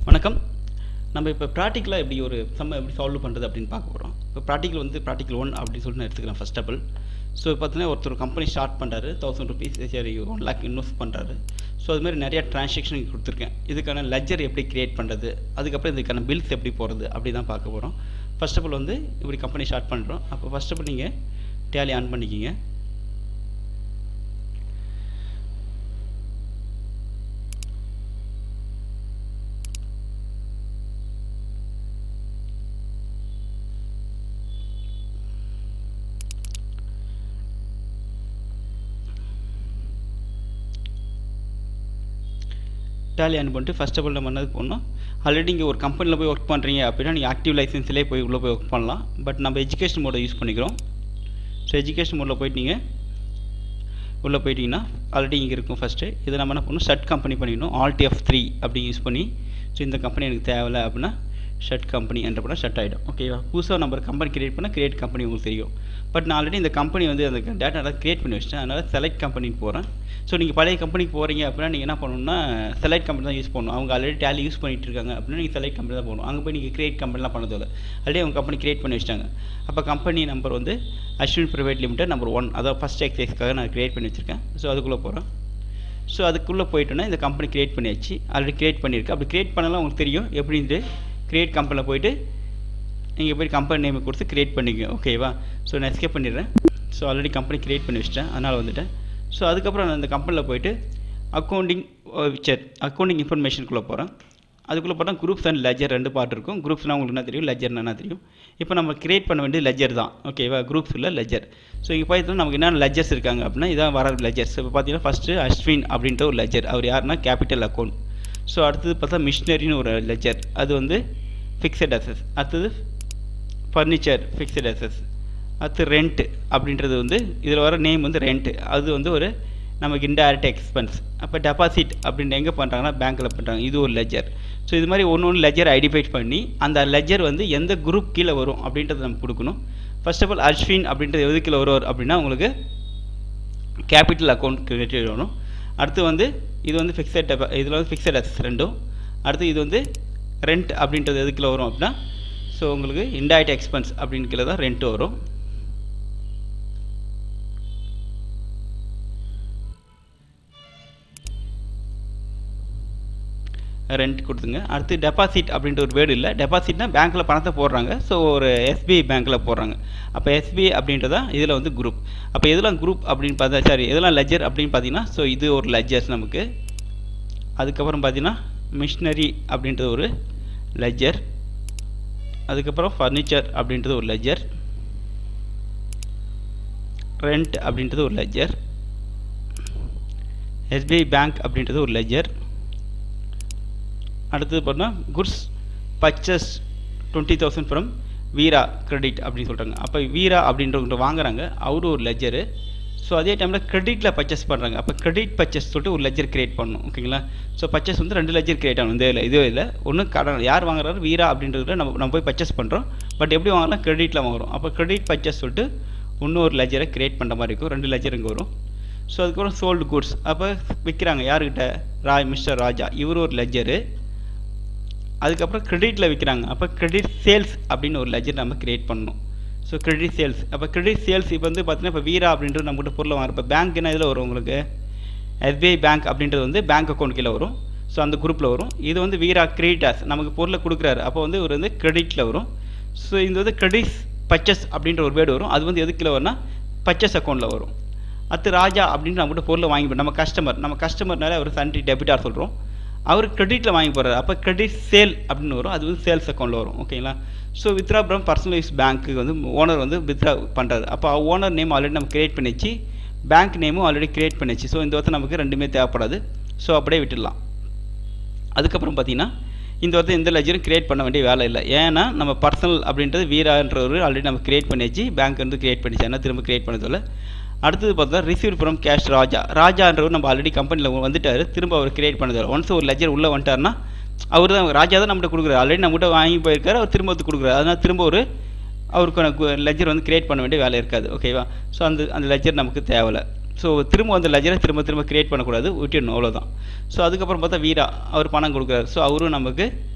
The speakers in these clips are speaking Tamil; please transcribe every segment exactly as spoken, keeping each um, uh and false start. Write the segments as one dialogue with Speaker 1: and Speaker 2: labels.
Speaker 1: வணக்கம். நம்ம இப்போ ப்ராக்டிக்கலாக எப்படி ஒரு சம்ம எப்படி சால்வ் பண்ணுறது அப்படின்னு பார்க்க போகிறோம். இப்போ ப்ராக்டிக்கல் வந்து ப்ராக்டிக்கல் ஒன் அப்படின்னு சொல்லிட்டு நான் எடுத்துக்கிறேன் ஃபர்ஸ்ட் ஆஃப் ஆல். ஸோ பார்த்தீங்கன்னா ஒருத்தர் கம்பெனி ஸ்டார்ட் பண்ணுறாரு, தௌசண்ட் ருபீஸ் சரி ஒன் லேக் இன்வெஸ்ட் பண்ணுறாரு. ஸோ அது மாதிரி நிறையா டிரான்சாக்ஷன் கொடுத்துருக்கேன். இதுக்கான லெஜர் எப்படி கிரியேட் பண்ணுறது, அதுக்கப்புறம் இதுக்கான பில்ஸ் எப்படி போகிறது அப்படி தான் பார்க்க போகிறோம். ஃபர்ஸ்ட் ஆஃப் ஆல் வந்து இப்படி கம்பெனி ஸ்டார்ட் பண்ணுறோம். அப்போ ஃபர்ஸ்ட் ஆஃப் ஆல் நீங்கள் டேலி ஆன் பண்ணிக்கிங்க. டேலி ஆன் பண்ணிட்டு ஃபர்ஸ்ட் ஆஃப் ஆல் நம்ம என்னது பண்ணணும், ஆல்ரெடி இங்கே ஒரு கம்பெனியில் போய் ஒர்க் பண்ணுறீங்க அப்படின்னா நீங்கள் ஆக்டிவ் லைசன்ஸ்லேயே போய் உள்ளே போய் ஒர்க் பண்ணலாம். பட் நம்ம எஜுகேஷன் மோடை யூஸ் பண்ணிக்கிறோம். ஸோ எஜுகேஷன் மோடில் போயிட்டு நீங்கள் உள்ளே போயிட்டீங்கன்னா ஆல்ரெடி இங்கே இருக்கும். ஃபஸ்ட்டு இதை நம்ம என்ன பண்ணணும், ஷட் கம்பெனி பண்ணிக்கணும். ஆல்ட் எஃப் த்ரீ அப்படி யூஸ் பண்ணி ஸோ இந்த கம்பெனி எனக்கு தேவையில்லை அப்படின்னா ஷட் கம்பெனி என்ற பண்ணால் ஷட் ஆகிடும். ஓகேவா? புதுசாக நம்ம கம்பெனி கிரியேட் பண்ணால் கிரியேட் கம்பெனி உங்களுக்கு தெரியும். பட் நான் ஆல்ரெடி இந்த கம்பெனி வந்து அந்த டேட்டா கிரியேட் பண்ணி வச்சிட்டேன். அதனால் செலக்ட் கம்பெனிக்கு போகிறேன். ஸோ நீங்கள் பழைய கம்பெனிக்கு போகிறீங்க அப்படின்னா நீங்கள் என்ன பண்ணணும்னா செலக்ட் கம்பெனி தான் யூஸ் பண்ணணும். அவங்க ஆல்ரெடி டேலி யூஸ் பண்ணிட்டு இருக்காங்க அப்படின்னா நீங்கள் செலக்ட் கம்பெனி தான் போகணும். அங்கே போய் நீங்கள் கிரியேட் கம்பெனிலாம் பண்ணதில்லை, ஆல்ரெடி அவங்க கம்பெனி கிரியேட் பண்ணி வச்சிட்டாங்க. அப்போ கம்பெனி நம்பர் வந்து Ashwin private limited number one, அதாவது ஃபஸ்ட் எக்ஸைஸ்க்காக நான் கிரியேட் பண்ணி வச்சுருக்கேன். ஸோ அதுக்குள்ளே போகிறேன். ஸோ அதுக்குள்ளே போயிட்டோன்னா இந்த கம்பெனி கிரியேட் பண்ணியாச்சு, ஆல்ரெடி கிரியேட் பண்ணியிருக்கு. அப்படி கிரியேட் பண்ணலாம் உங்களுக்கு தெரியும் எப்படின்ட்டு. கிரியேட் கம்பெனியில் போய்ட்டு நீங்கள் போய் கம்பெனி நேம் கொடுத்து கிரியேட் பண்ணிக்கோங்க. ஓகேவா? ஸோ நான் எஸ்கேப் பண்ணிடுறேன். ஸோ ஆல்ரெடி கம்பெனி கிரியேட் பண்ணி வச்சிட்டேன், அதனால் வந்துட்டேன். ஸோ அதுக்கப்புறம் நான் இந்த கம்பெனியில் போய்ட்டு அக்கௌண்டிங் சரி அக்கௌண்டிங் இன்ஃபர்மேஷனுக்குள்ளே போகிறேன். அதுக்குள்ளே போட்டால் குரூப்ஸ் அண்ட் லெஜர் ரெண்டு பார்ட் இருக்கும். குரூப்ஸ்னால் உங்களுக்கு என்ன தெரியும், லெஜர்னா என்ன தெரியும். இப்போ நம்ம கிரியேட் பண்ண வேண்டிய லெஜர் தான். ஓகேவா? குரூப்ஸ் இல்லை லெஜர். ஸோ இங்கே பார்த்தீங்கன்னா நமக்கு என்னென்ன லெஜர்ஸ் இருக்காங்க அப்படின்னா இதான் வர லெஜர்ஸ். இப்போ பார்த்தீங்கன்னா ஃபஸ்ட்டு அஸ்வின் அப்படின்ற ஒரு லெஜர், அவர் யாருன்னா கேபிட்டல் அக்கௌண்ட். ஸோ அடுத்தது பார்த்தா மிஷினரின்னு ஒரு லெஜர், அது வந்து ஃபிக்ஸட் அசஸ். அடுத்தது ஃபர்னிச்சர் ஃபிக்ஸட் அசஸ். அடுத்து ரெண்ட் அப்படின்றது வந்து இதில் வர நேம் வந்து ரெண்ட்டு, அது வந்து ஒரு நமக்கு இன்டைரக்ட் எக்ஸ்பென்ஸ். அப்போ டெபாசிட் அப்படின்னு எங்கே பண்ணுறாங்கன்னா பேங்க்கில் பண்ணுறாங்க, இது ஒரு லெஜர். ஸோ இது மாதிரி ஒன்று ஒன்று லெஜர் ஐடென்டிஃபை பண்ணி அந்த லெஜர் வந்து எந்த குரூப் கீழே வரும் அப்படின்றத நம்ம கொடுக்கணும். ஃபர்ஸ்ட் ஆஃப் ஆல் அஸ்வின் அப்படின்றது எது கீழே வருவார் அப்படின்னா உங்களுக்கு கேபிட்டல் அக்கௌண்ட் கிரியேட் வரும். அடுத்து வந்து இது வந்து ஃபிக்ஸட் டெபா இதில் வந்து ஃபிக்ஸட் அசஸ் ரெண்டும். அடுத்து இது வந்து ரெண்ட் அப்படின்றது எது கீழே வரும் அப்படின்னா ஸோ உங்களுக்கு இன்டைரக்ட் எக்ஸ்பென்ஸ் அப்படின்னு கீழே தான் ரெண்ட் வரும். ரெண்ட் கொடுத்துங்க. அடுத்து டெபாசிட் அப்படின்ற ஒரு வேர்டு இல்லை. டெபாசிட்னா பேங்க்கில் பணத்தை போடுறாங்க. ஸோ ஒரு எஸ்பிஐ பேங்க்கில் போடுறாங்க. அப்போ எஸ்பிஐ அப்படின்றதான் இதில் வந்து குரூப். அப்போ எதெல்லாம் குரூப் அப்படின்னு பார்த்தா சாரி எதெல்லாம் லெஜர் அப்படின்னு பார்த்தீங்கன்னா ஸோ இது ஒரு லெஜர்ஸ் நமக்கு. அதுக்கப்புறம் பார்த்தீங்கன்னா மிஷினரி அப்படின்றது ஒரு லெஜர். அதுக்கப்புறம் ஃபர்னிச்சர் அப்படின்றது ஒரு லெஜர். ரெண்ட் அப்படின்றது ஒரு லெஜர். எஸ்பிஐ பேங்க் அப்படின்றது ஒரு லெஜர். அடுத்தது பார்த்தீங்கன்னா goods purchase twenty thousand from Veera credit அப்படின்னு சொல்கிறாங்க. அப்போ வீரா அப்படின்றவங்க வாங்குறாங்க, அவரு ஒரு லெஜரு. ஸோ அதே டைமில் கிரெடிட்டில் பர்ச்சேஸ் பண்ணுறாங்க. அப்போ கிரெடிட் பர்ச்சேஸ் சொல்லிட்டு ஒரு லெஜர் கிரியேட் பண்ணணும். ஓகேங்களா? ஸோ பர்ச்சேஸ் வந்து ரெண்டு லெஜர் கிரியேட் ஆகணும். இதே இல்லை இதே இல்லை ஒன்று கடன் யார் வாங்குறாரு வீரா அப்படின்றத நம்ம நம்ம போய் பர்ச்சேஸ் பண்ணுறோம். பட் எப்படி வாங்கலாம், கிரெடிட்டில் வாங்குறோம். அப்போ கிரெடிட் பர்ச்சேஸ் சொல்லிட்டு இன்னும் ஒரு லெஜரை கிரியேட் பண்ணுற மாதிரி இருக்கும். ரெண்டு லெஜர் இங்கே வரும். ஸோ அதுக்கப்புறம் சோல்டு குட்ஸ், அப்போ விற்கிறாங்க யாருக்கிட்ட, ராய் மிஸ்டர் ராஜா, இவர் ஒரு லெஜரு. அதுக்கப்புறம் கிரெடிட்டில் விற்கிறாங்க. அப்போ கிரெடிட் சேல்ஸ் அப்படின்னு ஒரு லெஜர் நம்ம கிரியேட் பண்ணணும். ஸோ கிரெடிட் சேல்ஸ், அப்போ கிரெடிட் சேல்ஸ் இப்போ வந்து பார்த்தீங்கன்னா இப்போ வீரா அப்படின்றது நம்மகிட்ட பொருளை வாங்க. இப்போ பேங்க்னா இதில் வரும் உங்களுக்கு எஸ்பிஐ பேங்க் அப்படின்றது வந்து பேங்க் அக்கௌண்ட் கீழே வரும். ஸோ அந்த குரூப்பில் வரும். இது வந்து வீரா கிரெடிட்டாஸ் நமக்கு பொருளை கொடுக்குறாரு. அப்போ வந்து ஒரு வந்து கிரெடிட்டில் வரும். ஸோ இது வந்து கிரெடிட் பர்ச்சேஸ் அப்படின்ற ஒரு வேர்டு வரும். அது வந்து எது கீழே வரும்னா பர்ச்சேஸ் அக்கௌண்ட்டில் வரும். அடுத்து ராஜா அப்படின்னு நம்மகிட்ட பொருளை வாங்கி நம்ம கஸ்டமர் நம்ம கஸ்டமர்னால ஒரு சன்ட்ரி டெபிட்டார் சொல்கிறோம். அவர் கிரெடிட்டில் வாங்கி போகிறார். அப்போ கிரெடிட் சேல் அப்படின்னு வரும். அது வந்து சேல்ஸ் அக்கௌண்ட்டில் வரும். ஓகேங்களா? So withdraw from personal use பேங்க்கு வந்து ஓனர் வந்து வித்ரா பண்ணுறாரு. அப்போ ஓனர் நேம் ஆல்ரெடி நம்ம கிரியேட் பண்ணிச்சு, பேங்க் நேமும் ஆல்ரெடி கிரியேட் பண்ணிச்சு. ஸோ இந்த வருஷம் நமக்கு ரெண்டுமே தேவைப்படாது. ஸோ அப்படியே விட்டுடலாம். அதுக்கப்புறம் பார்த்தீங்கன்னா இந்த வருஷம் எந்த லெஜரும் கிரியேட் பண்ண வேண்டிய வேலை இல்லை. ஏன்னா நம்ம பர்சனல் அப்படின்றது வீரான்றவர் ஆல்ரெடி நம்ம கிரியேட் பண்ணிச்சு, பேங்க் வந்து கிரியேட் பண்ணிச்சு, ஆனால் திரும்ப கிரியேட் பண்ணதில்லை. அடுத்தது பார்த்தா ரிசீவ் ஃப்ரம் கேஷ் ராஜா. ராஜான்றவர் நம்ம ஆல்ரெடி கம்பெனியில் வந்துட்டார், திரும்ப அவர் கிரியேட் பண்ணதில்லை. ஒன்ஸ் ஒரு லெஜர் உள்ளே வந்துட்டார்னா அவர் தான் ராஜா தான் நம்மகிட்ட கொடுக்குறாரு. ஆல்ரெடி நம்மகிட்ட வாங்கி போயிருக்காரு, அவர் திரும்ப வந்து கொடுக்குறாரு. அதனால் திரும்ப ஒரு அவருக்கான லெஜர் வந்து கிரியேட் பண்ண வேண்டிய வேலை இருக்காது. ஓகேவா? ஸோ அந்த அந்த லெஜர் நமக்கு தேவையில்லை. ஸோ திரும்ப அந்த லெஜரை திரும்ப திரும்ப கிரியேட் பண்ணக்கூடாது, விட்டுடணும், அவ்வளோதான். ஸோ அதுக்கப்புறம் பார்த்தா வீரா அவர் பணம் கொடுக்குறாரு. ஸோ அவரும் நமக்கு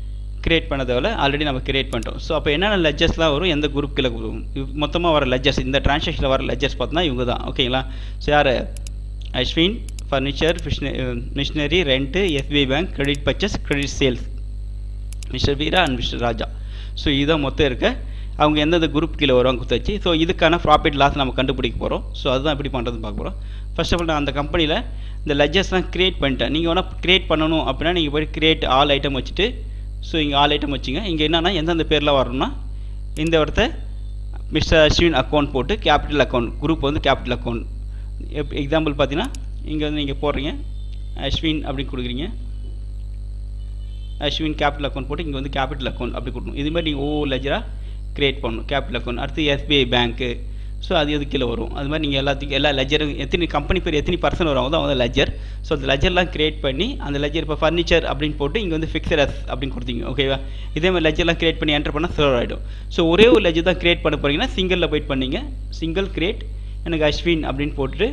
Speaker 1: கிரியேட் பண்ண தேவையில்ல, ஆல்ரெடி நம்ம கிரியேட் பண்ணிட்டோம். ஸோ அப்போ என்னென்ன லெஜர்ஸ்லாம் வரும், எந்த குரூப் கீழே வரும், மொத்தமாக வர லெஜர்ஸ், இந்த டிரான்சாக்ஷனில் வர லெஜர்ஸ் பார்த்தோன்னா இவங்க தான். ஓகேங்களா? ஸோ யார்? Ashwin furniture, machinery, rent, SBI bank, credit purchase, credit sales, mister Veera and mister Raja. So இதுதான் மொத்தம் இருக்க அவங்க எந்தெந்த குரூப் கீழே வருவாங்க கொடுத்தாச்சு. ஸோ இதுக்கான ப்ராஃபிட் லாஸ் நம்ம கண்டுபிடிக்க போகிறோம். ஸோ அதுதான் எப்படி பண்ணுறதுன்னு பார்க்க போகிறோம். ஃபர்ஸ்ட் ஆஃப் ஆல் நான் அந்த கம்பெனியில் இந்த லெஜர்ஸ்லாம் க்ரியேட் பண்ணிட்டேன். நீங்கள் வேணால் க்ரியேட் பண்ணணும் அப்படின்னா நீங்கள் போய் க்ரியேட் ஆல் ஐட்டம் வச்சுட்டு, ஸோ இங்கே ஆல் ஐட்டம் வச்சுங்க. இங்கே என்னென்னா எந்தெந்த பேரில் வரணும்னா இந்த இடத்த மிஸ்டர் அஸ்வின் அக்கௌண்ட் போட்டு கேபிட்டல் அக்கௌண்ட், குரூப் வந்து கேபிட்டல் அக்கௌண்ட். எக்ஸாம்பிள் பார்த்தீங்கன்னா இங்கே வந்து நீங்கள் போடுறீங்க அஸ்வின் அப்படி கொடுக்குறீங்க, அஸ்வின் கேபிட்டல் அக்கௌண்ட் போட்டு இங்கே வந்து கேபிட்டல் அக்கௌண்ட் அப்படி கொடுக்கணும். இதுமாதிரி நீங்கள் ஒவ்வொரு லெஜராக க்ரியேட் பண்ணணும். கேபிட்டல் அக்கௌண்ட், அடுத்து எஸ்பிஐ பேங்க்கு, ஸோ அது எது கீழே வரும். அது மாதிரி நீங்கள் எல்லாத்துக்கும் எல்லா லெஜரும் எத்தனை கம்பெனி பேர் எத்தனை பர்சன் வரும் தான் வந்து லெஜர். ஸோ அந்த லெஜர்லாம் க்ரியேட் பண்ணி அந்த லெஜர் இப்போ ஃபர்னிச்சர் அப்படின்னு போட்டு இங்கே வந்து ஃபிக்ஸட் அஸ் அப்படின்னு கொடுத்தீங்க. ஓகேவா? இதே மாதிரி லெஜர்லாம் க்ரியேட் பண்ணி என்டர் பண்ணால் சேவ் ஆகிடும். ஸோ ஒரே ஒரு லெஜர் தான் க்ரியேட் பண்ண போகிறீங்கன்னா சிங்கிளில் போய்ட் பண்ணிங்க, சிங்கிள் க்ரியேட் எனக்கு அஸ்வின் அப்படின்னு போட்டுட்டு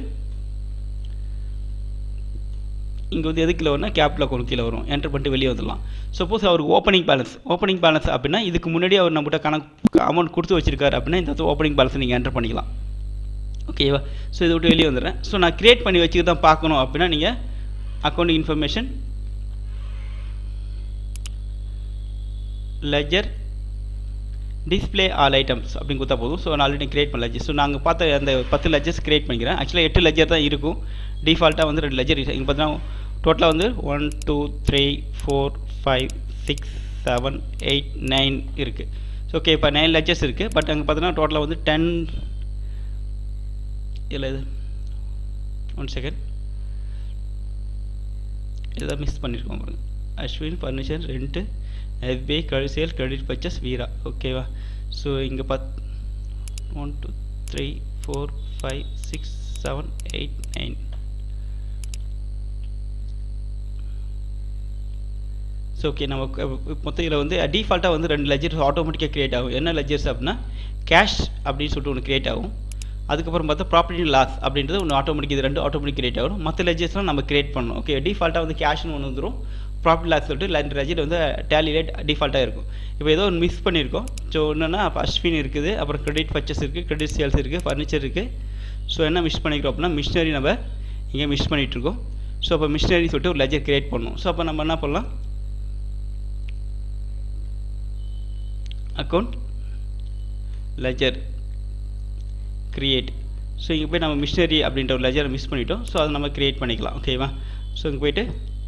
Speaker 1: இங்கே வந்து எது கீழே வரும்னா கேபிட்டல் அக்கௌண்ட் கீழே வரும். என்டர் பண்ணிட்டு வெளியே வந்துடலாம். சப்போஸ் அவருக்கு ஓப்பனிங் பேலன்ஸ், ஓப்பனிங் பேலன்ஸ் அப்படின்னா இதுக்கு முன்னாடி அவர் நம்மகிட்ட கணக்கு அமௌண்ட் கொடுத்து வச்சிருக்காரு அப்படின்னா இந்த ஓப்பனிங் பேலன்ஸ் நீங்கள் என்டர் பண்ணிக்கலாம். ஓகேவா? ஸோ இதை விட்டு வெளியே வந்துடுறேன். ஸோ நான் க்ரியேட் பண்ணி வச்சுக்க தான் பார்க்கணும் அப்படின்னா நீங்கள் account information, ledger, display all items அப்படின்னு கொடுத்தா போதும். ஸோ நான் ஆல்ரெடி க்ரியேட் பண்ண லெஜர். ஸோ நாங்கள் பார்த்த அந்த பத்து லெஜர்ஸ் க்ரியேட் பண்ணிக்கிறேன். ஆக்சுவலாக எட்டு லெஜர் தான் இருக்கும். டிஃபால்ட்டாக வந்து ரெண்டு லெஜர் இங்கே பார்த்தீங்கன்னா டோட்டலாக வந்து one two three four five six seven eight nine இருக்குது. ஸோ ஓகே, இப்போ நைன் லெஜர்ஸ் இருக்குது. பட் அங்கே பார்த்தீங்கன்னா டோட்டலாக வந்து டென் இல்லை இது ஒன் செகண்ட் இதான் மிஸ் பண்ணியிருக்கோம் பாருங்கள். Ashwin furniture, rent, SBI, credit sale, credit purchase, Veera. ஓகேவா? ஸோ இங்கே பத் one two three four five six seven eight nine. So okay, நம்ம மொத்தம் இதில் வந்து டிஃபால்ட்டாக வந்து ரெண்டு லெஜர்ஸ் ஆட்டோமேட்டிக்காக க்ரியேட் ஆகும். என்ன லெஜர்ஸ் அப்படின்னா கேஷ் அப்படின்னு சொல்லிட்டு ஒன்று க்ரியேட் ஆகும். அதுக்கப்புறம் பார்த்தா ப்ராப்பர்ட்டி லாஸ் அப்படின்றது ஒன்று ஆட்டோமேட்டிக், இது ரெண்டு ஆட்டோமேட்டிக் க்ரியேட் ஆகும். மற்ற லெஜர்ஸ்லாம் நம்ம க்ரியேட் பண்ணணும். ஓகே, டிஃபால்ட்டாக வந்து கேஷ்னு ஒன்று வந்துடும், ப்ராப்பர்ட்டி லாஸ் சொல்லிட்டு ரெண்டு லெஜர் வந்து டேலி டிஃபால்ட்டாக இருக்கும். இப்போ ஏதோ ஒன்று மிஸ் பண்ணியிருக்கோம். ஸோ என்னென்னா அப்போ அஸ்வின் இருக்குது, அப்புறம் கிரெடிட் பர்ச்சேஸ் இருக்குது, கிரெடிட் சேல்ஸ் இருக்குது, ஃபர்னிச்சர் இருக்குது. ஸோ என்ன மிஸ் பண்ணிக்கிறோம் அப்படின்னா மிஷினரி நம்ம இங்கே மிஸ் பண்ணிகிட்ருக்கோம். ஸோ அப்போ மிஷினரி சொல்லிட்டு ஒரு லெஜர் க்ரியேட் பண்ணணும். ஸோ அப்போ நம்ம என்ன பண்ணலாம், அக்கௌண்ட் லெஜர் கிரியேட். ஸோ இங்கே போய் நம்ம மிஷினரி அப்படின்ற ஒரு லெஜரை மிஸ் பண்ணிட்டோம். ஸோ அதை நம்ம கிரியேட் பண்ணிக்கலாம். ஓகேவா? ஸோ இங்கே போய்ட்டு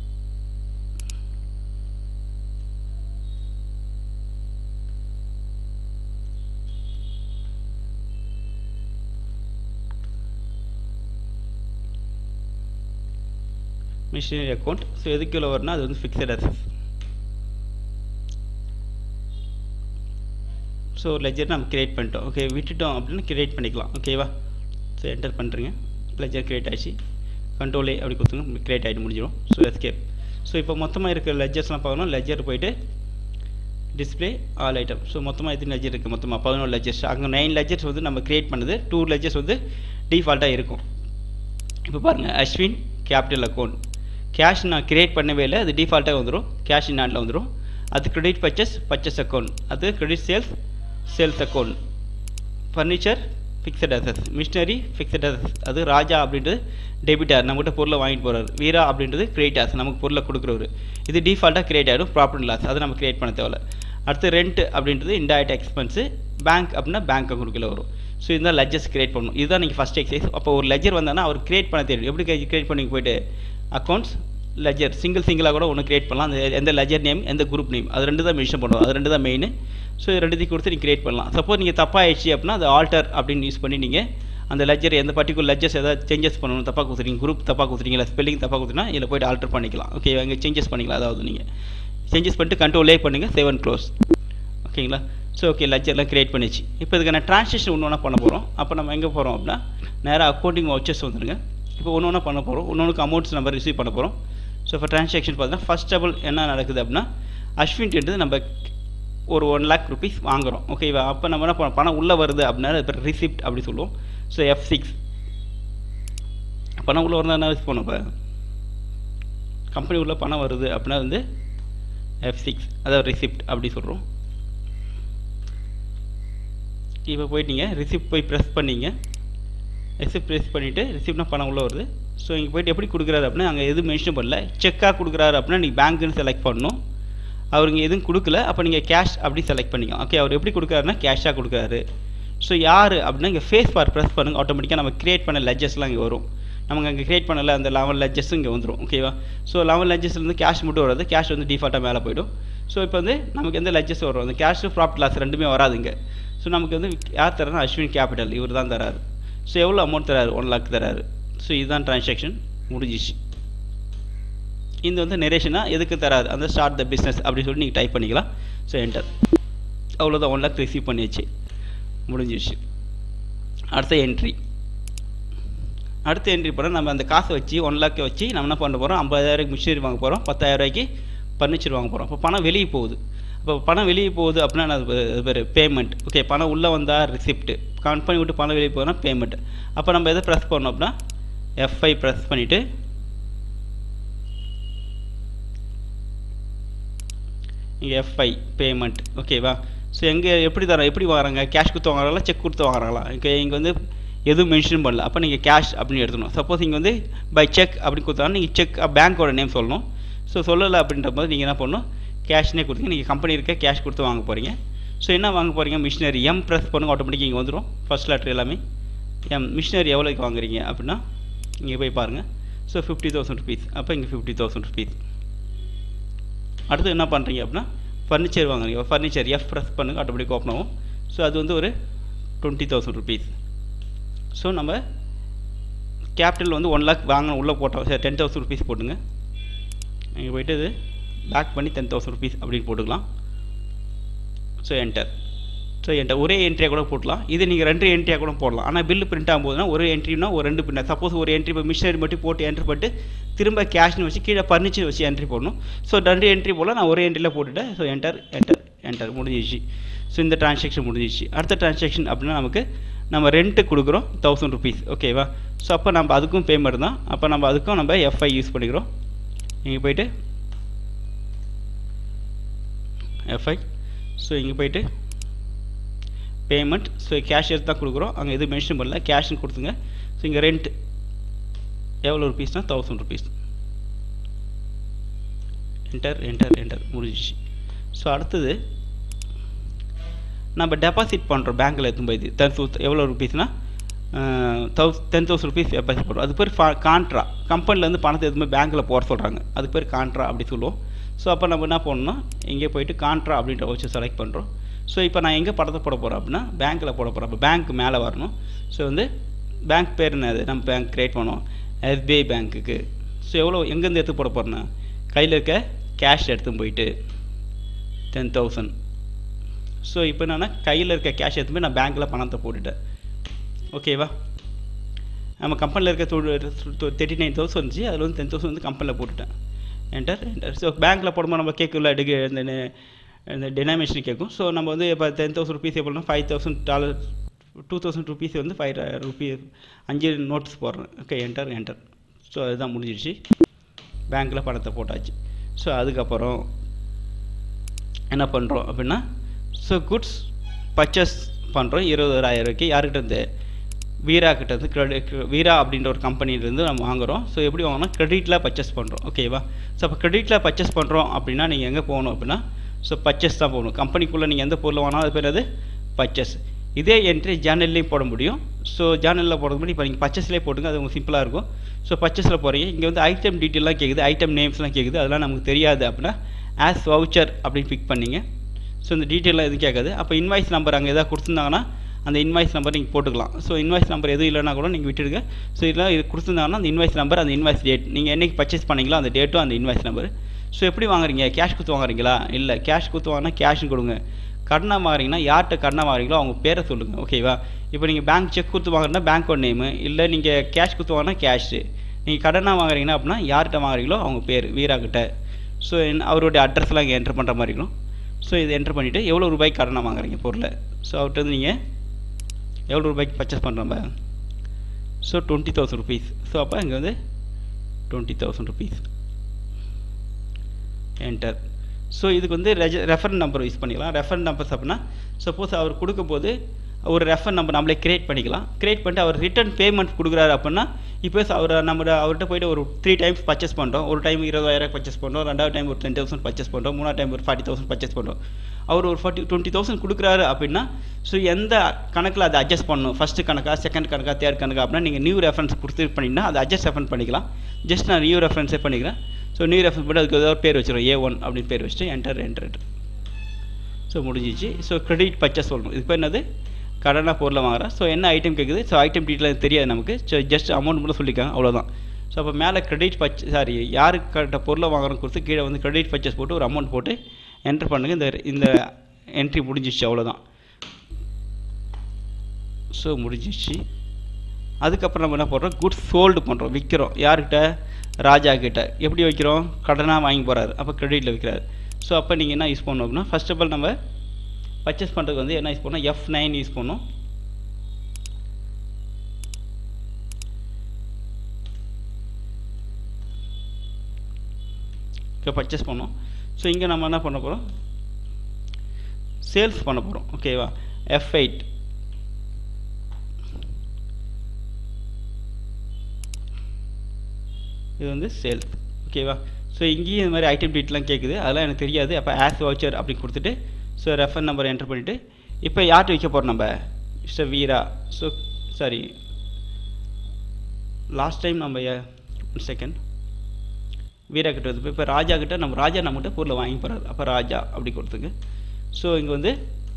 Speaker 1: மிஷினரி அக்கௌண்ட். ஸோ எதுக்குள்ள வரும்னா அது வந்து ஃபிக்ஸட் அசெட்ஸ். ஸோ லெஜர் நம்ம கிரியேட் பண்ணிட்டோம். ஓகே, விட்டுட்டோம் அப்படின்னு கிரியேட் பண்ணிக்கலாம். ஓகேவா? ஸோ என்டர் பண்ணுறீங்க, லெஜர் கிரியேட் ஆகிடுச்சு. கண்ட்ரோல் ஏ அப்படி கொடுத்துங்க, கிரியேட் ஆகிட்டு முடிஞ்சிடும். So escape. ஸோ இப்போ மொத்தமாக இருக்கிற லெஜர்ஸ்லாம் பார்க்கணும். லெஜர் போய்ட்டு டிஸ்பிளே ஆல் ஐட்டம். ஸோ மொத்தமாக எத்தனை லெஜர் இருக்குது, மொத்தமாக பதினொன்று லெஜர்ஸ். அங்கே நைன் லெஜர்ஸ் வந்து நம்ம கிரியேட் பண்ணுது, டூ லெஜர்ஸ் வந்து டிஃபால்ட்டாக இருக்கும். இப்போ பாருங்கள், அஸ்வின் கேபிட்டல் அக்கௌண்ட், கேஷ் நான் கிரியேட் பண்ணவே இல்லை, அது டிஃபால்ட்டாக வந்துடும், கேஷ் இன் ஹேண்டில் வந்துடும். அது கிரெடிட் பர்ச்சேஸ், பர்ச்சேஸ் அக்கௌண்ட். அது credit sales, sales account. Furniture fixed assets, machinery fixed assets. அது ராஜா அப்படின்றது டெபிட்டார், நம்மகிட்ட பொருளை வாங்கிட்டு போகிறார். வீரா அப்படின்றது கிரெடிட்டார்ஸ், நமக்கு பொருளை கொடுக்குறவர். இது டிஃபால்ட்டாக கிரியேட் ஆகிடும், ப்ராஃபிட் லாஸ், அது நம்ம கிரியேட் பண்ண தேவையில்ல. அடுத்து ரெண்ட் அப்படின்றது இன்டைரக்ட் எக்ஸ்பென்ஸு. பேங்க் அப்படின்னா பேங்க் அக்கௌண்ட்டுக்குள்ளே வரும். ஸோ இதுதான் லெஜர்ஸ் கிரியேட் பண்ணணும். இதுதான் நீங்கள் ஃபஸ்ட் எக்ஸசைஸ். அப்போ ஒரு லெஜர் வந்தாங்கன்னா அவர் கிரியேட் பண்ண தெரியும். எப்படி கிரியேட் பண்ணி போய்ட்டு அக்கௌண்ட்ஸ் லெஜர் சிங்கிள் சிங்கிளாக கூட ஒன்று கிரியேட் பண்ணலாம். அந்த எந்த லெஜர் நேம், எந்த குரூப் நேம், அது ரெண்டு தான் மென்ஷன் பண்ணுவோம், அது ரெண்டு தான் மெயின். ஸோ ரெண்டுத்தையும் கொடுத்து நீங்கள் கிரியேட் பண்ணலாம். சப்போஸ் நீங்கள் தப்பாகிடுச்சு அப்படின்னா அது ஆல்டர் அப்படின்னு யூஸ் பண்ணி நீங்கள் அந்த லெஜர் எந்த பர்டிகுலர் லெஜர்ஸ் ஏதாவது சேஞ்சஸ் பண்ணணும், தப்பாக கொடுத்துருங்க, குரூப் தப்பாக கொடுத்துருங்க, இல்லை ஸ்பெல்லிங் தப்பாக கொடுத்துனா இதில் போய்ட்டு ஆல்டர் பண்ணிக்கலாம். ஓகே, அங்கே சேஞ்சஸ் பண்ணிக்கலாம். அதாவது நீங்கள் சேஞ்சஸ் பண்ணிட்டு கண்ட்ரோலே பண்ணுங்கள், சேவ் அண்ட் க்ளோஸ். ஓகேங்களா? ஸோ ஓகே, லெஜர்லாம் கிரியேட் பண்ணிச்சு. இப்போ இதுக்கான ட்ரான்ஸ்லேஷன் ஒன்று ஒன்றா பண்ண போகிறோம். அப்போ நம்ம எங்கே போகிறோம் அப்படின்னா நேராக அக்கௌண்டிங் வவுச்சர்ஸ் வந்துடுங்க. இப்போ ஒன்று ஒன்றா பண்ண போகிறோம். ஒன்று ஒன்றுக்கு அமௌண்ட்ஸ் நம்ம ரிசீவ் பண்ண போகிறோம். ஸோ இப்போ ட்ரான்சாக்ஷன் பார்த்தீங்கன்னா ஃபர்ஸ்ட் ஆஃப் ஆல் என்ன நடக்குது அப்படின்னா அஸ்வின்ட்டு நம்ம ஒரு ஒன் லேக் ருபீஸ் வாங்குகிறோம். ஓகேவா? அப்போ நம்ம என்ன பண்ண பணம் உள்ளே வருது அப்படின்னா இப்போ ரிசிப்ட் அப்படி சொல்லுவோம். ஸோ எஃப் சிக்ஸ் பணம் உள்ளே வருது என்ன யூஸ் பண்ணும். இப்போ கம்பெனி உள்ள பணம் வருது அப்படின்னா வந்து எஃப் சிக்ஸ் அதாவது ரிசிப்ட் அப்படி சொல்கிறோம். இப்போ போயிட்டு நீங்கள் ரிசிப்ட் போய் ப்ரெஸ் பண்ணிங்க. ரிசிப்ட் ப்ரெஸ் பண்ணிவிட்டு ரிசிப்ட்னா பணம் உள்ளே வருது. ஸோ இங்கே போய்ட்டு எப்படி கொடுக்குறாரு அப்படின்னா அங்கே எதுவும் மென்ஷன் பண்ணல. செக்காக கொடுக்குறாரு அப்படின்னா நீங்கள் பேங்க்குன்னு செலக்ட் பண்ணணும். அவர் இங்கே எதுவும் கொடுக்கல, அப்போ நீங்கள் கேஷ் அப்படி செலக்ட் பண்ணிக்கலாம். ஓகே, அவர் எப்படி கொடுக்குறாருன்னா கேஷாக கொடுக்குறாரு. ஸோ யார் அப்படின்னா இங்கே ஃபேஸ் பார் ப்ரெஸ் பண்ணுங்க, ஆட்டோமேட்டிக்காக நம்ம க்ரியேட் பண்ண லெஜஸ்லாம் இங்கே வரும். நமக்கு அங்கே க்ரியேட் பண்ணல அந்த லெவன் லெஜஸும் இங்கே வந்துடும். ஓகேவா? ஸோ லெவன் லெஜஸ்லேருந்து கேஷ் மட்டும் வராது, கேஷ் வந்து டிஃபால்ட்டாக மேலே போய்டும். ஸோ இப்போ வந்து நமக்கு எந்த லெஜஸ் வரும், அந்த கேஷ் ப்ராஃபிட் லாஸ் ரெண்டுமே வராதுங்க. ஸோ நமக்கு வந்து யார் தராருன்னா அஸ்வின் கேபிட்டல் இவர் தான் தராரு. ஸோ எவ்வளோ அமௌண்ட் தராரு, ஒன் லேக் தராரு. ஸோ இதுதான் ட்ரான்சாக்ஷன் முடிஞ்சிச்சு. இது வந்து நெரேஷனாக எதுக்கு தராது, அந்த ஸ்டார்ட் த பிஸ்னஸ் அப்படி சொல்லி நீங்கள் டைப் பண்ணிக்கலாம். ஸோ என்டர், அவ்வளோதான், ஒன் லேக் ரிசீவ் பண்ணிடுச்சு, முடிஞ்சிடுச்சு. அடுத்த என்ட்ரி அடுத்த என்ட்ரி பண்ணால் நம்ம அந்த காசை வச்சு ஒன் லேக்கை வச்சு நம்ம என்ன பண்ண போகிறோம், ஐம்பதாயிரூபாய்க்கு மிஷினரி வாங்க போகிறோம், பத்தாயிரம் ரூபாய்க்கு ஃபர்னிச்சர் வாங்க போகிறோம். அப்போ பணம் வெளியே போகுது. அப்போ பணம் வெளியே போகுது அப்படின்னா அது பேர் பேமெண்ட். ஓகே, பணம் உள்ளே வந்தால் ரிசிப்ட், கம்பெனி விட்டு பணம் வெளியே போனால் பேமெண்ட். அப்போ நம்ம எதை ப்ரெஸ் பண்ணோம் அப்படின்னா எஃப் ஃபைவ் ப்ரெஸ் பண்ணிவிட்டு இங்கே எஃப் ஃபைவ் பேமெண்ட். ஓகேவா? ஸோ எங்கே எப்படி தரோம், எப்படி வாங்குறாங்க, கேஷ் கொடுத்து வாங்குறாங்களா செக் கொடுத்து வாங்குறாங்களா? இங்கே இங்கே வந்து எதுவும் மென்ஷன் பண்ணல, அப்போ நீங்கள் கேஷ் அப்படின்னு எடுத்துக்கணும். சப்போஸ் இங்கே வந்து பை செக் அப்படின்னு கொடுத்தாலும் நீங்கள் செக் பேங்க்கோட நேம் சொல்லணும். ஸோ சொல்லலை அப்படின்ற போது நீங்கள் என்ன பண்ணணும், கேஷ்னே கொடுத்தீங்க. நீங்கள் கம்பெனி இருக்க கேஷ் கொடுத்து வாங்க போகிறீங்க. ஸோ என்ன வாங்க போகிறீங்க, மிஷினரி. எம் ப்ரெஸ் பண்ணுங்க, ஆட்டோமேட்டிக் இங்கே வந்துடும் ஃபர்ஸ்ட் லெட்டர் எல்லாமே. எம் மிஷினரி எவ்வளோக்கு வாங்குறீங்க அப்படின்னா இங்கே போய் பாருங்கள். ஸோ ஃபிஃப்டி தௌசண்ட் ருபீஸ், அப்போ இங்கே ஃபிஃப்டி தௌசண்ட் ருபீஸ். அடுத்து என்ன பண்ணுறீங்க அப்படின்னா ஃபர்னிச்சர் வாங்குறீங்க. ஃபர்னிச்சர் எஃப் ப்ரெஸ் பண்ணுங்க, ஆட்டோமேட்டிக் ஓப்பன் ஆகும். ஸோ அது வந்து ஒரு டுவெண்ட்டி தௌசண்ட் ருபீஸ். ஸோ நம்ம கேபிட்டல் வந்து ஒன் லேக் வாங்க உள்ளே போட்டோம். சரி, டென் தௌசண்ட் ருபீஸ் போட்டுங்க. நீங்கள் போய்ட்டு இது பேக் பண்ணி டென் தௌசண்ட் ருபீஸ் அப்படின்னு போட்டுக்கலாம். So enter. ஸோ என்டர் ஒரே என்ட்ரியாக கூட போடலாம். இது நீங்கள் ரெண்டு என்ட்ரியாக கூட போடலாம். ஆனால் பில்லு பிரிண்ட் ஆகும்போதுனா ஒரு என்ட்ரினா ஒரு ரெண்டு பிரிண்ட். சப்போஸ் ஒரு என்ட்ரி இப்போ மிஷினரி மட்டும் போட்டு என்ட்ரி பண்ணிட்டு திரும்ப கேஷ்னு வச்சு கீழே ஃபர்னிச்சர் வச்சு என்ட்ரி போடணும். ஸோ ரெண்டு என்ட்ரி போல் நான் ஒரே என்ட்ரியில் போட்டுவிட்டேன். ஸோ என்டர் என்டர் என்டர் முடிஞ்சிச்சு. ஸோ இந்த ட்ரான்சாக்ஷன் முடிஞ்சிச்சு. அடுத்த ட்ரான்சாக்ஷன் அப்படின்னா நமக்கு நம்ம ரெண்ட்டு கொடுக்குறோம் தௌசண்ட் ருபீஸ். ஓகேவா? ஸோ அப்போ நம்ம அதுக்கும் பேமெண்ட் தான். அப்போ நம்ம அதுக்கும் நம்ம எஃப்ஐ யூஸ் பண்ணிக்கிறோம். நீங்கள் போய்ட்டு எஃப்ஐ. ஸோ இங்கே போய்ட்டு பேமெண்ட். ஸோ கேஷ் எடுத்து தான் கொடுக்குறோம், அங்கே எதுவும் மென்ஷன் பண்ணல, கேஷ்னு கொடுத்துங்க. ஸோ இங்கே ரெண்ட் எவ்வளோ ருபீஸ்னால் thousand rupees. Enter enter enter முடிஞ்சிச்சு. ஸோ அடுத்தது நம்ம டெபாசிட் பண்ணுறோம் பேங்க்கில் எடுத்து போய் டென் தௌ எவ்வளோ ருபீஸ்னால் thous ten thousand rupees deposit பண்ணுறோம். அது பேர் ஃபா கான்ட்ரா. கம்பெனிலேருந்து பணத்தை எதுவுமே பேங்க்கில் போட சொல்கிறாங்க, அது பேர் கான்ட்ரா அப்படி சொல்லுவோம். ஸோ அப்போ நம்ம என்ன பண்ணணும்னா இங்கே போய்ட்டு கான்ட்ரா அப்படின்ற வச்சு செலக்ட் பண்ணுறோம். ஸோ இப்போ நான் எங்கே பணத்தை போட போகிறோம் அப்படின்னா பேங்க்கில் போட போகிறோம். அப்போ பேங்க் மேலே வரணும். ஸோ வந்து பேங்க் பேர் என்னது, நம்ம பேங்க் க்ரியேட் பண்ணுவோம் எஸ்பிஐ பேங்க்குக்கு. ஸோ எவ்வளோ எங்கேருந்து எடுத்து போட போகிறேன்னா கையில் இருக்க கேஷ் எடுத்து போயிட்டு டென் தௌசண்ட். ஸோ இப்போ என்னென்னா கையில் இருக்க கேஷ் எடுத்து போய் நான் பேங்க்கில் பணத்தை போட்டுட்டேன். ஓகேவா? நம்ம கம்பெனியில் இருக்க தேர்ட்டி நைன் தௌசண்ட் இருந்துச்சு, அதில் வந்து டென் தௌசண்ட் வந்து கம்பெனியில் போட்டுட்டேன். Enter enter. ஸோ பேங்க்கில் போடும்போது நம்ம கேட்கல எடுக்க இந்த இந்த டெனாமினேஷன் கேட்கும். ஸோ நம்ம வந்து இப்போ டென் தௌசண்ட் ருபீஸ் எப்படின்னா five thousand dollar two thousand rupees வந்து ஃபைவ் ருபீ அஞ்சு நோட்ஸ் போடுறேன். Okay, enter enter. ஸோ அதுதான் முடிஞ்சிடுச்சு. பேங்க்கில் பணத்தை போட்டாச்சு. ஸோ அதுக்கப்புறம் என்ன பண்ணுறோம் அப்படின்னா ஸோ குட்ஸ் பர்ச்சேஸ் பண்ணுறோம் இருபதாயிரம் ரூபாய்க்கு. யார்கிட்ட இருந்து, வீரா கிட்டேருந்து. க்ரெடிட் வீரா அப்படின்ற ஒரு கம்பெனிலேருந்து நம்ம வாங்குகிறோம். ஸோ எப்படி வாங்கினா க்ரெடிட்டில் பர்ச்சேஸ் பண்ணுறோம். ஓகேவா? ஸோ அப்போ க்ரெடிட்டில் பர்ச்சேஸ் பண்ணுறோம் அப்படின்னா நீங்கள் எங்கே போகணும் அப்படின்னா ஸோ பர்ச்சேஸ் தான் போகணும். கம்பெனிக்குள்ளே நீங்கள் எந்த பொருள் வாங்கினாலும் அது பேர் அது பர்ச்சேஸ். இதே என்ட்ரி ஜேர்னல்லையும் போட முடியும். ஸோ ஜேர்னலில் போடுறது முன்னாடி இப்போ நீங்கள் பர்ச்சேஸ்லேயே போட்டுங்க, அது உங்களுக்கு சிம்பிளாக இருக்கும். ஸோ பர்ச்சேஸில் போகிறீங்க, இங்கே வந்து ஐட்டம் டீட்டெயிலாம் கேட்குது, ஐட்டம் நேம்ஸ்லாம் கேட்குது, அதெல்லாம் நமக்கு தெரியாது அப்படின்னா ஆஸ் வவுச்சர் அப்படின்னு பிக் பண்ணிங்க. ஸோ இந்த டீட்டெயிலாம் எதுவும் கேட்காது. அப்போ இன்வாய்ஸ் நம்பர் அங்கே எதாவது கொடுத்துருந்தாங்கன்னா அந்த இன்வாய்ஸ் நம்பர் நீங்கள் போட்டுக்கலாம். ஸோ இன்வாய்ஸ் நம்பர் எதுவும் இல்லைனா கூட நீங்கள் விட்டுடுங்க. ஸோ இதெல்லாம் இது கொடுத்துருந்தாங்கன்னா அந்த இன்வாய்ஸ் நம்பர், அந்த இன்வாய்ஸ் டேட், நீங்கள் என்றைக்கு பர்ச்சேஸ் பண்ணிங்களோ அந்த டேட்டும் அந்த இன்வாய்ஸ் நம்பர். ஸோ எப்படி வாங்குறீங்க, கேஷ் கொடுத்து வாங்குறீங்களா, இல்லை கேஷ் கொடுத்து வாங்கினா கேஷ்னு கொடுங்க. கடனாக வாங்குறீங்கன்னா யார்கிட்ட கடனாக வாங்குறீங்களோ அவங்க பேரை சொல்லுங்கள். ஓகேவா? இப்போ நீங்கள் பேங்க் செக் கொடுத்து வாங்குறதுனா பேங்க்கோட நேமு, இல்லை நீங்கள் கேஷ் கொடுத்து வாங்கினா கேஷு. நீங்கள் கடனாக வாங்குறீங்கன்னா அப்படின்னா யார்கிட்ட வாங்குறீங்களோ அவங்க பேர், வீரா கிட்ட. ஸோ அவருடைய அட்ரஸ்லாம் இங்கே என்ட்ரு பண்ணுற மாதிரி இருக்கும். ஸோ இதை என்ட்ரு பண்ணிவிட்டு எவ்வளோ ரூபாய்க்கு கடனாக வாங்குறீங்க பொருளை. ஸோ அவர்கிட்ட வந்து நீங்கள் எவ்வளோ ரூபாய்க்கு பர்ச்சேஸ் பண்ணுறோம்ப. So twenty thousand rupees. So அப்போ இங்கே வந்து twenty thousand rupees. Enter. So இதுக்கு வந்து ரெஜ ரெஃபரன் நம்பர் யூஸ் பண்ணிக்கலாம். ரெஃபரன் நம்பர்ஸ் அப்படின்னா சப்போஸ் அவர் கொடுக்கும்போது ஒரு ரெஃபர் நம்பர் நம்மளே கிரியேட் பண்ணிக்கலாம். கிரியேட் பண்ணிட்டு அவர் ரிட்டர்ன் பேமெண்ட் கொடுக்குறாரு அப்படின்னா இப்போ அவர் நம்ம அவர்கிட்ட போய்ட்டு ஒரு த்ரீ டைம்ஸ் பர்ச்சேஸ் பண்ணுறோம். ஒரு டைம் இருபதாயிரம் பர்ச்சேஸ் பண்ணுறோம், ரெண்டாவது டைம் ஒரு டென் தௌசண்ட் பர்ச்சேஸ் பண்ணுறோம், மூணாவது டைம் ஒரு ஃபார்ட்டி தௌசண்ட் பர்ச்சேஸ் பண்ணுறோம். அவர் ஒரு ஃபார்ட்டி டுவெண்ட்டி தௌசண்ட் கொடுக்குறாரு அப்படின்னா ஸோ எந்த கணக்கில் அதை அட்ஜஸ்ட் பண்ணணும், ஃபஸ்ட்டு கணக்கா செகண்ட் கணக்கா தேர்ட் கணக்கா அப்படின்னா நீங்கள் நியூ ரெஃபரன்ஸ் கொடுத்து பண்ணிங்கன்னா அதை அட்ஜஸ்ட் ரெஃபரன்ஸ் பண்ணிக்கலாம். ஜஸ்ட் நான் நியூ ரெஃபரன்ஸே பண்ணிக்கிறேன். ஸோ நியூ ரெஃபரன்ஸ் பண்ணி அதுக்கு ஏதாவது பேர் வச்சுருவோம், ஏ ஒன் அப்படின்னு பேர் வச்சுட்டு என்டர் என்டர் என்டர் ஸோ முடிஞ்சிச்சு. ஸோ கிரெடிட் பர்ச்சேஸ் சொல்லணும். இது பேர் என்னது, கடனாக பொருளை வாங்குறேன். ஸோ என்ன ஐட்டம் கேட்குது, ஸோ ஐட்டம் டீட்டெயில் தெரியாது நமக்கு. ஸோ ஜஸ்ட் அமௌண்ட் மட்டும் சொல்லிக்காங்க, அவ்வளோதான். ஸோ அப்போ மேலே கிரெடிட் பர்ச்சேஸ் சாரி யாருக்கு பொருளை வாங்குறோம் கொடுத்து கீழே வந்து கிரெடிட் பர்ச்சேஸ் போட்டு ஒரு அமௌண்ட் போட்டு என்டர் பண்ணுங்கள். இந்த இந்த என்ட்ரி முடிஞ்சிச்சு, அவ்வளோதான். ஸோ முடிஞ்சிச்சு. அதுக்கப்புறம் நம்ம என்ன பண்ணுறோம், குட்ஸ் சோல்டு பண்ணுறோம், விற்கிறோம். யார்கிட்ட, ராஜா கிட்ட. எப்படி வைக்கிறோம், கடனாக வாங்கி போகிறாரு, அப்போ கிரெடிட்டில் விற்கிறாரு. ஸோ அப்போ நீங்கள் என்ன யூஸ் பண்ணணும் அப்படின்னா ஃபர்ஸ்ட் ஆஃப் ஆல் நம்ம பர்ச்சேஸ் பண்ணுறதுக்கு வந்து என்ன யூஸ் பண்ணோம், எஃப் நைன் யூஸ் பண்ணோம். இப்போ பர்ச்சேஸ் பண்ணோம். ஸோ இங்கே நம்ம என்ன பண்ண போகிறோம், சேல்ஸ் பண்ண போகிறோம். ஓகேவா, எஃப் எயிட் இது வந்து சேல்ஸ். ஓகேவா, ஸோ இங்கேயும் இந்த மாதிரி ஐட்டம் டீட்டெயிலாம் கேட்குது, அதெல்லாம் எனக்கு தெரியாது. அப்போ ஆஸ் வவுச்சர் அப்படி கொடுத்துட்டு ஸோ ரெஃபர் நம்பர் என்டர் பண்ணிவிட்டு இப்போ யார்கிட்ட வைக்க போகிறோம் நம்ம, mister Veera. So sorry last time நம்ம ஒன் செகண்ட் வீரா கிட்ட வந்து இப்போ ராஜா கிட்ட நம்ம ராஜா நம்மகிட்ட பொருளை வாங்கி போகிறாரு. அப்போ ராஜா அப்படி கொடுத்துங்க. ஸோ இங்கே வந்து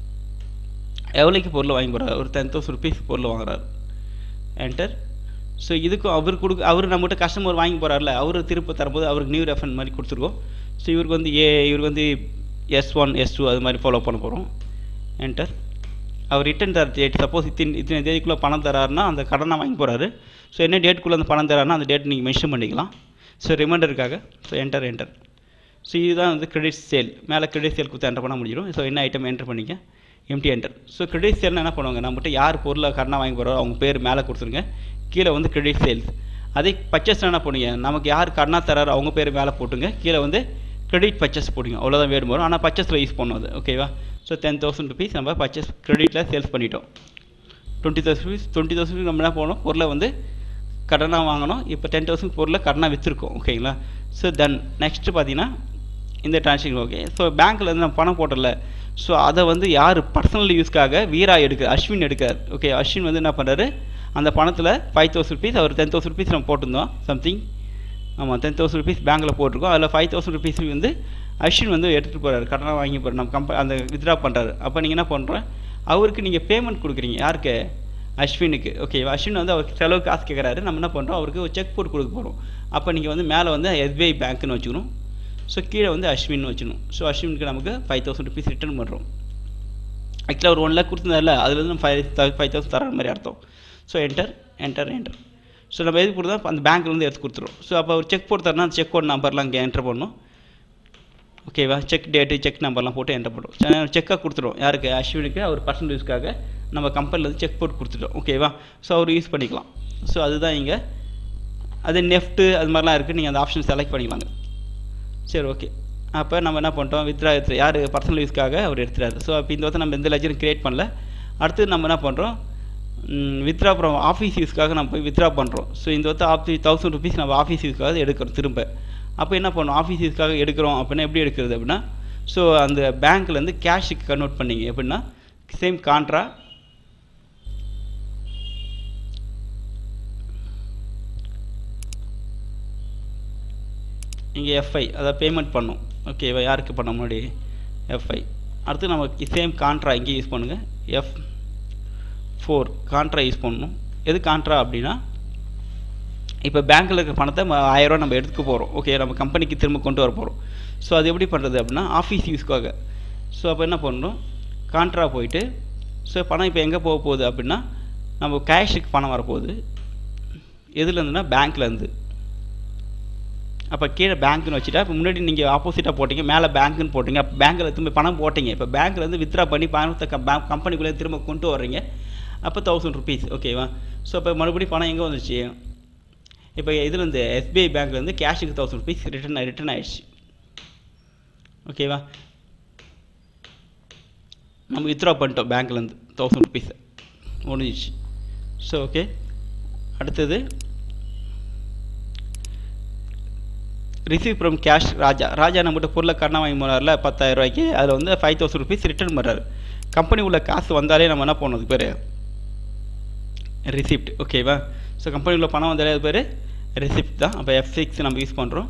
Speaker 1: எவ்வளோக்கு பொருளை வாங்கி போகிறாரு, ஒரு டென் தௌசண்ட் ருபீஸ் பொருளை வாங்குறாரு. என்டர். ஸோ இதுக்கும் அவர் கொடுக்க அவர் நம்மகிட்ட கஸ்டமர் வாங்கி போகிறார்ல, அவர் திருப்ப தரும்போது அவருக்கு நியூ ரெஃபரன்ஸ் மாதிரி கொடுத்துருக்கோம். ஸோ இவருக்கு வந்து ஏ இவருக்கு வந்து எஸ் ஒன் எஸ் டூ அது மாதிரி ஃபாலோ பண்ண போகிறோம். என்டர். அவர் ரிட்டன் தர டேட் சப்போஸ் இத்தனை இத்தனை தேதிக்குள்ளே பணம் தராருன்னா அந்த கடனை வாங்கி போகிறாரு. ஸோ என்ன டேட்டுக்குள்ளே அந்த பணம் தராருன்னா அந்த டேட் நீங்கள் மென்ஷன் பண்ணிக்கலாம். ஸோ ரிமைண்டருக்காக. So enter enter. ஸோ இதுதான் வந்து கிரெடிட் சேல். மேலே கிரெடிட் சேல் கொடுத்து என்டர் பண்ண முடியும். ஸோ என்ன ஐட்டம் என்டர் பண்ணிக்க, எம்டி என்டர். ஸோ கிரெடிட் சேல்னா என்ன பண்ணுவாங்க, நம்மகிட்ட யார் பொருளை கடனாக வாங்கி போகிறாரோ அவங்க பேர் மேலே கொடுத்துருங்க, கீழே வந்து கிரெடிட் சேல்ஸ். அதே பர்ச்சேஸ் என்ன பண்ணுங்க, நமக்கு யார் கடனாக தராரோ அவங்க பேர் மேலே போட்டுங்க, கீழே வந்து கிரெடிட் பர்ச்சேஸ் போடுங்க, அவ்வளோதான் வேணும் வரும். ஆனால் பர்ச்சேஸில் யூஸ் பண்ணும் அது. ஓகேவா, ஸோ டென் தௌசண்ட் ருபீஸ் நம்ம பர்ச்சேஸ் கிரெடிட்டில் சேல்ஸ் பண்ணிட்டோம். Twenty thousand rupees twenty thousand நம்ம என்ன போகணும், பொருளை வந்து கடனாக வாங்கணும். இப்போ டென் தௌசண்ட் பொருளை கடனாக விற்றுருக்கோம். ஓகேங்களா, ஸோ தென் நெக்ஸ்ட்டு பார்த்தீங்கன்னா இந்த டிரான்சாக்ஷன். ஓகே, ஸோ பேங்க்கில் வந்து நம்ம பணம் போட்டல, ஸோ அதை வந்து யார் பர்சனல் யூஸ்க்காக வீரா எடுக்க அஸ்வின் எடுக்கார். ஓகே, அஸ்வின் வந்து என்ன பண்ணுறாரு, அந்த பணத்தில் ஃபைவ் தௌசண்ட் ருபீஸ் அவர் டென் தௌசண்ட் ருபீஸ் நம்ம போட்டிருந்தோம் சம்திங். ஆமாம், டென் தௌசண்ட் ருபீஸ் பேங்க்கில் போட்டிருக்கோம். அதில் ஃபைவ் தௌசண்ட் ருபீஸ் வந்து அஸ்வின் வந்து எடுத்துகிட்டு போகிறாரு, கடனாக வாங்கி போகிறார், நம்ம கம்ப அந்த வித்ட்ரா பண்ணுறாரு. அப்போ நீங்கள் என்ன பண்ணுறோம், அவருக்கு நீங்கள் பேமெண்ட் கொடுக்குறீங்க. யாருக்கு, அஸ்வினுக்கு. ஓகே, அஸ்வின் வந்து அவருக்கு செலவு காசு கேட்குறாரு, நம்ம என்ன பண்ணுறோம், அவருக்கு ஒரு செக் போட்டு கொடுக்க போகிறோம். அப்போ நீங்கள் வந்து மேலே வந்து எஸ்பிஐ பேங்க்னு வச்சுக்கணும், ஸோ கீழே வந்து அஸ்வின் வச்சுக்கணும். ஸோ அஸ்வினுக்கு நமக்கு ஃபைவ் தௌசண்ட் ருபீஸ் ரிட்டர்ன் பண்ணுறோம். ஆக்சுவலாக ஒரு ஒன் லேக் கொடுத்துருந்தாருல, அதில் வந்து ஃபைவ் ஃபைவ் தௌசண்ட் தர மாதிரி அர்த்தம். So enter enter enter. So நம்ம எது கொடுத்தா அந்த பேங்க்லேருந்து எடுத்து கொடுத்துரும். ஸோ அப்போ ஒரு செக் போட்டு தரனா அந்த செக் கோட் நம்பர்லாம் இங்கே என்டர் பண்ணணும். ஓகேவா, செக் டேட்டு செக் நம்பர்லாம் போட்டு என்டர் பண்ணுறோம். செக்காக கொடுத்துருவோம் யாருக்கு, அஸ்வினுக்கு. அவர் பர்சனல் யூஸ்க்காக நம்ம கம்பெனிலேருந்து செக் போட்டு கொடுத்துட்டோம். ஓகேவா, ஸோ அவர் யூஸ் பண்ணிக்கலாம். ஸோ அதுதான் இங்கே அது நெஃப்ட்டு அது மாதிரிலாம் இருக்குது, நீங்கள் அந்த ஆப்ஷன் செலக்ட் பண்ணிக்கலாங்க. சரி, ஓகே. அப்போ நம்ம என்ன பண்ணிட்டோம், வித்ரா எடுத்து யார் பர்சனல் யூஸ்க்காக அவர் எடுத்துறாரு. ஸோ அப்போ இந்த வருஷம் நம்ம எந்த லெஜரும் க்ரியேட் பண்ணல. அடுத்து நம்ம என்ன பண்ணுறோம், வித்ரா அப்புறம் ஆஃபீஸ் யூஸ்க்காக நம்ம போய் வித்ரா பண்ணுறோம். ஸோ இந்த வருஷம் ஆஃபி தௌசண்ட் ருபீஸ் நம்ம ஆஃபீஸ் யூஸ்க்காக எடுக்கிறோம் திரும்ப. அப்போ என்ன பண்ணோம், ஆஃபீஸ் யூஸ்க்காக எடுக்கிறோம் அப்படின்னா எப்படி எடுக்கிறது அப்படின்னா, ஸோ அந்த பேங்க்லேருந்து கேஷுக்கு கன்வெர்ட் பண்ணிங்க. எப்படின்னா சேம் கான்ட்ரா இங்கே எஃப்ஐ அதாவது பேமெண்ட் பண்ணோம். ஓகேவா, யாருக்கு பண்ண முன்னாடி எஃப்ஐ. அடுத்து நமக்கு சேம் கான்ட்ரா இங்கே யூஸ் பண்ணுங்கள், எஃப் ஃபோர் கான்ட்ரா யூஸ் பண்ணணும். எது கான்ட்ரா அப்படின்னா, இப்போ பேங்க்கில் இருக்க பணத்தை ஆயிரரூவா நம்ம எடுத்துக்க போகிறோம். ஓகே, நம்ம கம்பெனிக்கு திரும்ப கொண்டு வர போகிறோம். ஸோ அது எப்படி பண்ணுறது அப்படின்னா ஆஃபீஸ் யூஸ்க்காக. ஸோ அப்போ என்ன பண்ணுறோம், கான்ட்ரா போயிட்டு ஸோ பணம் இப்போ எங்கே போக போகுது அப்படின்னா நம்ம கேஷுக்கு பணம் வரப்போகுது. எதுலேருந்துன்னா பேங்க்லேருந்து. அப்போ கீழே பேங்க்னு வச்சுட்டா, இப்போ முன்னாடி நீங்கள் ஆப்போசிட்டாக போட்டிங்க, மேலே பேங்க்குன்னு போட்டிங்க. அப்போ பேங்க்கில் திரும்ப பணம் போட்டிங்க. இப்போ பேங்க்லேருந்து வித்ரா பண்ணி பணத்தை பேங்க் கம்பெனிக்குள்ளே திரும்ப கொண்டு வர்றீங்க. அப்போ தௌசண்ட் ருபீஸ். ஓகேவா, ஸோ இப்போ மறுபடியும் பணம் எங்கே வந்துச்சு, இப்போ இதுலேருந்து எஸ்பிஐ பேங்க்லேருந்து கேஷுக்கு தௌசண்ட் ருபீஸ் ரிட்டன் ரிட்டன் ஆகிடுச்சு. ஓகேவா. நம்ம வித்ட்ரா பண்ணிட்டோம் பேங்க்லேருந்து தௌசண்ட் ருபீஸ் முடிஞ்சிச்சு. ஸோ ஓகே, அடுத்தது receive from cash Raja. Raja நம்மகிட்ட பொருளை கடனை வாங்கி போனார்ல பத்தாயிரம் ரூபாய்க்கு, அதில் வந்து ஃபைவ் தௌசண்ட் ருபீஸ் ரிட்டர்ன் பண்ணுறாரு. கம்பெனி உள்ள காசு வந்தாலே நம்ம என்ன பண்ணணும், அது பேர் ரிசிப்ட். ஓகேவா. ஸோ கம்பெனி உள்ள பணம் வந்தாலே அது பேர் ரிசிப்ட் தான். அப்போ எஃப் சிக்ஸ் நம்ம யூஸ் பண்ணுறோம்.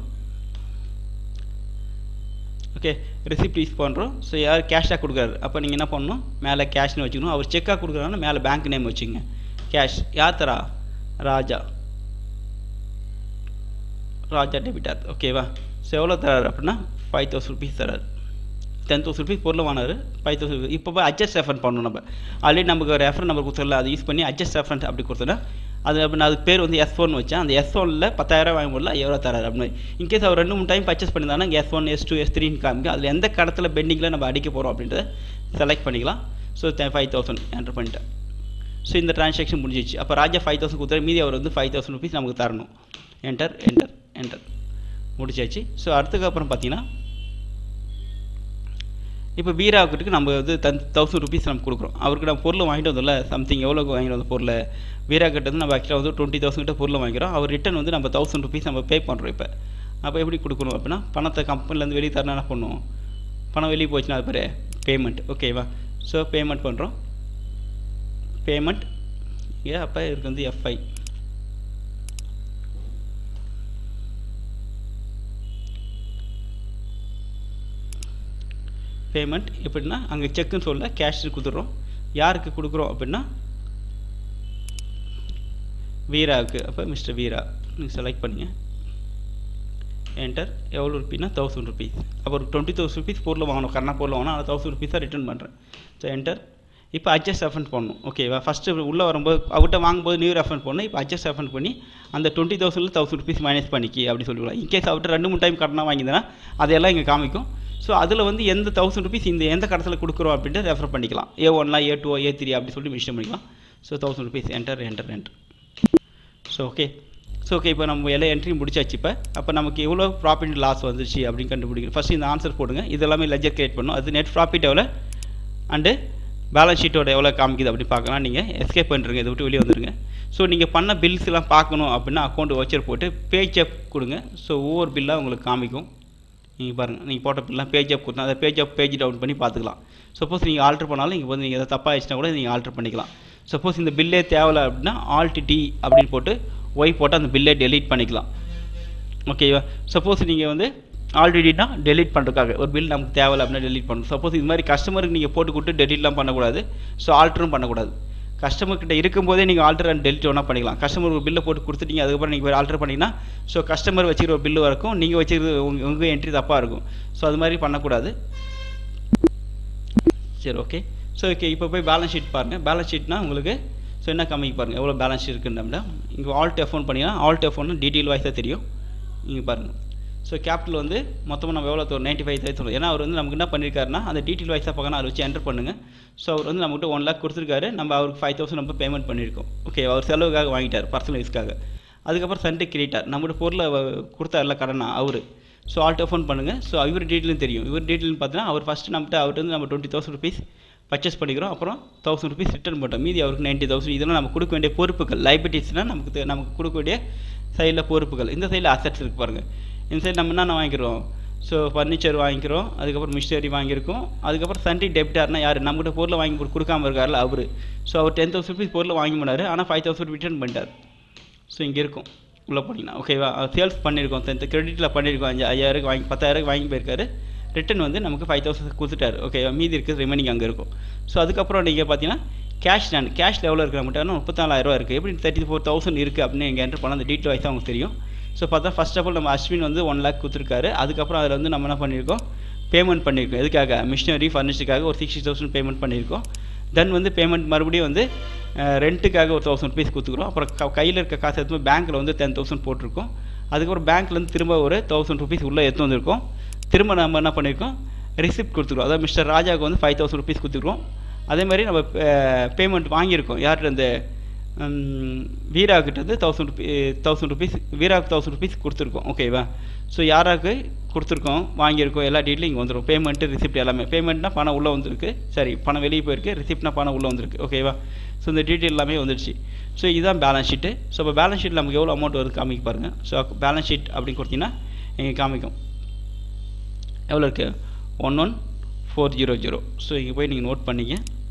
Speaker 1: ஓகே, ரிசிப்ட் யூஸ் பண்ணுறோம். ஸோ யார் கேஷாக கொடுக்குறாரு, அப்போ நீங்கள் என்ன பண்ணணும், மேலே கேஷ்னு வச்சுக்கணும். அவர் செக்காக கொடுக்குறாருன்னா மேலே பேங்க் நேம் வச்சுங்க. கேஷ் யார் தரா, ராஜா. ராஜா டெபிட்டார். ஓகேவா. ஸோ எவ்வளோ தராரு அப்படின்னா ஃபைவ் தௌசண்ட் ருபீஸ் தராரு. டென் தௌசண்ட் ருபீஸ் பொருள் வாங்கினார், ஃபைவ் தௌசண்ட். இப்போ போய் அட்ஜஸ்ட் ரெஃபரன்ஸ் பண்ணணும். நம்ம ஆல்ரெடி நமக்கு ரெஃபரன் நம்பர் கொடுத்துடல, அதை யூஸ் பண்ணி அட்ஜஸ்ட் ரெஃபரன்ஸ் அப்படி கொடுத்தோன்னா அது அப்படின்னு அதுக்கு பேர் வந்து எஸ் ஒன் வச்சேன். அந்த எஸ் ஒனில் பத்தாயிரம் வாங்கி போடல, எவ்வளோ தராரு அப்படின்னு. இன்கேஸ் அவர் ரெண்டு மூணு டைம் பர்ச்சேஸ் பண்ணியிருந்தாங்கன்னா S one S two S த்ரீன்னு காமிக்கும். அதில் எந்த கடத்தில் பெண்டிங்கில் நம்ம அடிக்க போகிறோம் அப்படின்றத செலக்ட் பண்ணிக்கலாம். ஸோ ஃபைவ் தௌசண்ட் என்டர் பண்ணிட்டேன். ஸோ இந்த ட்ரான்சாக்ஷன் முடிஞ்சிச்சு. அப்போ ராஜா ஃபைவ் தௌசண்ட் கொடுத்தாரு, மீதி அவர் வந்து ஃபைவ் தௌசண்ட் ருபீஸ் நமக்கு தரணும். என்டர் என்டர் என்டர் முடிச்சாச்சு. ஸோ அடுத்ததுக்கப்புறம் பார்த்தீங்கன்னா இப்போ வீராவுக்கு நம்ம வந்து தன் தௌசண்ட் ருபீஸ் நம்ம கொடுக்குறோம். அவருக்கு நம்ம பொருள் வாங்கிட்டு வந்தோம்ல, சம்திங் எவ்வளோக்கு வாங்கிட்டு வந்த பொருளை வீரா கிட்ட வந்து நம்ம ஆக்சுவலாக வந்து டுவெண்ட்டி தௌசண்ட் கிட்ட பொருள் வாங்கிக்கிறோம். அவர் ரிட்டன் வந்து நம்ம தௌசண்ட் ருபீஸ் நம்ம பே பண்ணுறோம். இப்போ அப்போ எப்படி கொடுக்கணும் அப்படின்னா, பணத்தை கம்பெனிலேருந்து வெளியே தரணும். என்ன பண்ணுவோம், பணம் வெளியே போச்சுன்னா அது பேர் பேமெண்ட். ஓகேவா. ஸோ பேமெண்ட் பண்ணுறோம். பேமெண்ட் ஏன் அப்போ இருக்கு வந்து எஃப்ஐ. பேமெண்ட் எப்படின்னா அங்கே செக்குன்னு சொல்ல கேஷ் கொடுத்துட்றோம். யாருக்கு கொடுக்குறோம் அப்படின்னா வீராவுக்கு. அப்போ மிஸ்டர் வீரா நீங்கள் செலக்ட் பண்ணிங்க. என்டர். எவ்வளோ ருபீனா தௌசண்ட் ருபீஸ். அப்போ ஒரு டுவெண்ட்டி தௌசண்ட் ருபீஸ் பொருள் வாங்கணும், கரெக்டாக பொருள் வாங்கணும். அதை தௌசண்ட் ருபீஸாக ரிட்டர்ன் பண்ணுறேன். So enter. இப்போ அட்ஜஸ்ட் ரெஃபரன்ஸ் பண்ணணும். ஓகேவா. ஃபஸ்ட்டு உள்ளே வரும்போது அவர்கிட்ட வாங்கும்போது நியூ ரெஃபரன்ஸ் பண்ணணும். இப்போ அட்ஜஸ்ட் ரெஃபரன்ஸ் பண்ணி அந்த டுவெண்ட்டி தௌசண்டில் தௌசண்ட் ருபீஸ் மைனஸ் பண்ணிக்கி அப்படி சொல்லிவிடலாம். இன்கேஸ் அவர்கிட்ட ரெண்டு மூணு டைம் கடனாக வாங்கியிருந்தேன்னா அதையெல்லாம் இங்கே காமிக்கும். ஸோ அதில் வந்து எந்த தௌசண்ட் ருபீஸ் இந்த எந்த கடத்தில் கொடுக்குறோம் அப்படின்ட்டு ரெஃபர் பண்ணிக்கலாம். ஏ ஒன்லாம் ஏ டூ ஏ த்ரீ அப்படி சொல்லி மிஷன் பண்ணிக்கலாம். So thousand rupees enter enter enter. So okay. So okay, இப்போ நம்ம எல்லா என்ட்ரி முடிச்சாச்சு. இப்போ அப்போ நமக்கு எவ்வளோ ப்ராஃபிட் லாஸ் வந்துச்சு அப்படின்னு கண்டுபிடிக்கணும். ஃபஸ்ட்டு இந்த ஆன்சர் போடுங்க. இது எல்லாமே லெஜர் கிரியேட் பண்ணணும். அது நெட் ப்ராஃபிட் எவ்வளோ அண்டு பேலன்ஸ் ஷீட்டோட எவ்வளோ காமிக்குது அப்படி பார்க்கலாம். நீங்கள் எஸ்கேப் பண்ணுறீங்க, இதை விட்டு வெளியே வந்துடுங்க. ஸோ நீங்கள் பண்ண பில்ஸ் எல்லாம் பார்க்கணும் அப்படின்னா அக்கௌண்ட் வச்சர் போட்டு பேஜ் அப் கொடுங்க. ஸோ ஒவ்வொரு பில்லாக உங்களுக்கு காமிக்கும். நீங்கள் பாருங்கள், நீங்கள் போட்ட பில்லாம் பேஜ் அப் கொடுத்தா அதை பேஜ் அப் பேஜ் டவுன் பண்ணி பார்த்துக்கலாம். சப்போஸ் நீங்கள் ஆல்ட்ரு பண்ணாலும் இங்கே வந்து நீங்கள் எதாவது தப்பாக ஆயிடுச்சுன்னா கூட நீங்கள் ஆல்ட்ரு பண்ணிக்கலாம். சப்போஸ் இந்த பில்லே தேவையில்லை அப்படின்னா ஆல்ட் டி அப்படின்னு போட்டு ஒய் போட்டு அந்த பில்லே டெலீட் பண்ணிக்கலாம். ஓகேவா. சப்போஸ் நீங்கள் வந்து ஆல்ரெடினா டெலீட் பண்ணுறதுக்காக ஒரு பில் நமக்கு தேவையில்லை அப்படின்னா டெலீட் பண்ணணும். சப்போஸ் இது மாதிரி கஸ்டமருக்கு நீங்கள் போட்டு கொடுத்து டெலீட்லாம் பண்ணக்கூடாது. ஸோ ஆல்ட்ரும் பண்ணக்கூடாது. கஸ்டமர்கிட்ட இருக்கும்போதே நீங்கள் ஆல்ட்ரு அண்ட் டெலிட் ஒன்றா பண்ணிக்கலாம். கஸ்டமர் ஒரு பில்லை போட்டு கொடுத்துட்டீங்க, அதுக்கப்புறம் நீங்கள் போய் ஆல்ட்ரு பண்ணிங்கன்னா ஸோ கஸ்டமர் வச்சுக்கிற ஒரு பில்லு வரைக்கும் நீங்கள் வச்சுக்கிறது உங்கள் உங்கள் என்ட்ரி தப்பாக இருக்கும். ஸோ அது மாதிரி பண்ணக்கூடாது. சரி ஓகே. ஸோ ஓகே, இப்போ போய் பேலன்ஸ் ஷீட் பாருங்கள். பேலன்ஸ் ஷீட்னா உங்களுக்கு ஸோ என்ன கம்மிக்கு பாருங்கள் எவ்வளோ பேலன்ஸ் ஷீட் இருக்குன்னு. இங்கே ஆல்ட் எஃப் ஒன் பண்ணிங்கன்னா ஆல்ட் எஃப் ஒன்று டீட்டெயில் வைஸாக தெரியும். இங்கே பாருங்கள். ஸோ கேபிட்டல் வந்து மொத்தமாக நம்ம எவ்வளோ தரும், நைன்ட்டி ஃபைவ் தௌசண்ட். ஏன்னா அவர் வந்து நமக்கு என்ன பண்ணியிருக்காருன்னா அந்த டீட்டெயில் வைஸாக பார்க்கணும், அதை வச்சு என்டர் பண்ணுங்கள். ஸோ அவர் வந்து நம்மகிட்ட ஒன் லேக் கொடுத்துருக்காரு, நம்ம அவருக்கு ஃபைவ் தௌசண்ட் நம்ம பேமெண்ட் பண்ணியிருக்கோம். ஓகே, அவர் செலவுக்காக வாங்கிட்டார், பர்சனல் யூஸ்க்காக. அதுக்கப்புறம் சண்டே கிரியேட்டார் நம்மகிட்ட பொருளை கொடுத்தாருல கடனா அவர். ஸோ ஆல்ட் எஃப் ஒன் பண்ணுங்கள். ஸோ இவர் டீட்டெயிலும் தெரியும். இவர் டீட்டெயில்னு பார்த்தீங்கன்னா அவர் ஃபஸ்ட்டு நம்மகிட்ட அவர்கிட்ட வந்து நம்ம டுவெண்ட்டி தௌசண்ட் ருபீஸ் பர்ச்சேஸ் பண்ணிக்கிறோம். அப்புறம் தௌசண்ட் ருபீஸ் ரிட்டர்ன் பண்ணுறோம். மீதி அவருக்கு நைன்ட்டி தௌசண்ட். இதெல்லாம் நம்ம கொடுக்க வேண்டிய பொறுப்புகள். லைபிலிட்டிஸ்னால் நமக்கு நமக்கு கொடுக்க வேண்டிய சைடில் பொறுப்புகள். இந்த சைடில் அசெட்ஸ் இருக்குது பாருங்கள். இந்த சைடு நம்ம என்னென்ன வாங்கிக்கிறோம், ஸோ ஃபர்னிச்சர் வாங்கிக்கிறோம், அதுக்கப்புறம் மிஷினரி வாங்கியிருக்கோம். அதுக்கப்புறம் சண்டே டெபிட்டார்னா யார், நம்மகிட்ட பொருளை வாங்கி கொடுக்காமல் இருக்கார்ல அவர். ஸோ அவர் டென் தௌசண்ட் ருபீஸ் பொருளை வாங்கி போனார், ஆனால் ஃபைவ் தௌசண்ட் ரிட்டர்ன் பண்ணிட்டார். ஸோ இங்கே இருக்கும் உள்ளே போனீங்கன்னா. ஓகேவா. சேல்ஸ் பண்ணியிருக்கோம், டென்த்து கிரெடிட்டில் பண்ணியிருக்கோம். அஞ்சு ஐயாயிரம் வாங்கி பத்தாயிரம் வாங்கி போயிருக்காரு. ரிட்டன் வந்து நமக்கு ஃபைவ் தௌசண்ட் கொடுத்துட்டாரு. ஓகே, மீதி இருக்குது ரிமைனிங் அங்கே இருக்கும். ஸோ அதுக்கப்புறம் நீங்கள் பார்த்தீங்கன்னா கேஷ் நான் கேஷ் லெவலில் இருக்கிற மட்டும் முப்பத்தாலாயிரரூவா இருக்குது. எப்படி தேர்ட்டி ஃபோர் தௌசண்ட் இருக்குது அப்படின்னு நீங்கள் என்டர் பண்ணால் அந்த டீட்டெயில் வைஸாக உங்களுக்கு தெரியும். ஸோ பார்த்தா ஃபஸ்ட் ஆஃப் ஆல் நம்ம அஸ்வின் வந்து ஒன் லேக் கொடுத்துருக்காரு. அதுக்கப்புறம் அதில் வந்து நம்ம என்ன பண்ணியிருக்கோம், பேமெண்ட் பண்ணியிருக்கோம். எதுக்காக, மிஷினரி ஃபர்னிச்சருக்காக ஒரு சிக்ஸ்டி தௌசண்ட் பேமெண்ட் பண்ணியிருக்கோம். தென் வந்து பேமெண்ட் மறுபடியும் வந்து ரெண்ட்டுக்காக ஒரு தௌசண்ட் ருபீஸ் கொடுத்துக்கிறோம். அப்புறம் க கையில் இருக்க காசு எடுத்து பேங்க்கில் வந்து டென் தௌசண்ட் போட்டிருக்கோம். அதுக்கப்புறம் பேங்க்லேருந்து திரும்ப ஒரு தௌசண்ட் ருபீஸ் உள்ளே எடுத்து வந்திருக்கோம். திரும்ப நம்ம என்ன பண்ணியிருக்கோம், ரிசிப்ட் கொடுத்துருக்கோம். அதாவது மிஸ்டர் ராஜாவுக்கு வந்து ஃபைவ் தௌசண்ட் ருபீஸ் கொடுத்துருக்கோம். அதே மாதிரி நம்ம பேமெண்ட் வாங்கியிருக்கோம். யார்கிட்ட இந்த வீராக்கிட்ட வந்து தௌசண்ட் ருபீ தௌசண்ட் ருபீஸ் வீராவுக்கு தௌசண்ட் ருபீஸ் கொடுத்துருக்கோம். ஓகேவா. ஸோ யாராருக்கு கொடுத்துருக்கோம் வாங்கியிருக்கோம் எல்லா டீட்டெயிலும் இங்கே வந்துடும். பேமெண்ட்டு ரிசிப்ட் எல்லாமே. பேமெண்ட்னா பணம் உள்ளே வந்திருக்கு, சரி பணம் வெளியே போயிருக்கு, ரிசிப்ட்னா பணம் உள்ளே வந்திருக்கு. ஓகேவா? ஸோ இந்த டீட்டெயில் எல்லாமே வந்துடுச்சு. ஸோ இதுதான் பேலன்ஸ் ஷீட்டு. ஸோ இப்போ பேலன்ஸ் ஷீட்டில் நமக்கு எவ்வளோ அமௌண்ட் வருது காமிக்க பாருங்கள். ஸோ பேலன்ஸ் ஷீட் அப்படின்னு கொடுத்தீங்கன்னா இங்கே காமிக்கும் எவ்வளோ இருக்குது, one one four zero zero. So இங்கே போய் நீங்கள் நோட் பண்ணிங்க.